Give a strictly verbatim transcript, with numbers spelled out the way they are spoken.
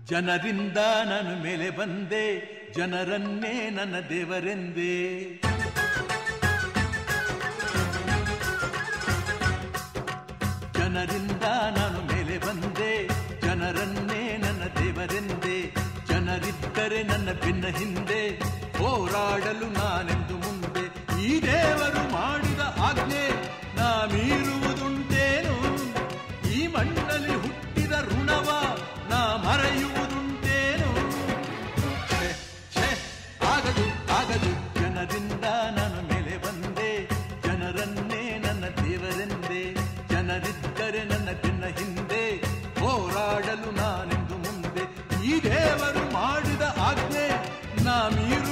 ಜನರಿಂದ ನಾನು ಮೇಲೆ ಬಂದೆ, ಜನರನ್ನೇ ನನ್ನ ದೇವರೆಂದೇ. ಜನರಿಂದ ನಾನು ಮೇಲೆ ಬಂದೆ, ಜನರನ್ನೇ ನನ್ನ ದೇವರೆಂದೆ. ಜನರಿದ್ದರೆ ನನ್ನ ಬೆನ್ನ ಹಿಂದೆ, ಹೋರಾಡಲು ನಾನೆಂದು ಮುಂದೆ. ಈ ದೇವರು ಮಾಡಿದ ಆಜ್ಞೆ ನಾ ಮೀರುವುದುಂಟೇನು? ಈ ಮಣ್ಣಲ್ಲಿ ಹುಟ್ಟಿದ ಋಣವ ನಾ ಮರೆಯುವುದುಂಟೇನು? ಆಗದು ಆಗದು. ಜನರಿಂದ ನಾನು ಮೇಲೆ ಬಂದೆ, ಜನರನ್ನೇ ನನ್ನ ದೇವರೆಂದೆ. ಜನರಿದ್ದರೆ ನನ್ನ ಬೆನ್ನ ಹಿಂದೆ, ಹೋರಾಡಲು ನಾನೆಂದು ಮುಂದೆ. ಈ ದೇವರು ಮಾಡಿದ ಆಜ್ಞೆ ನಾ ಮೀರು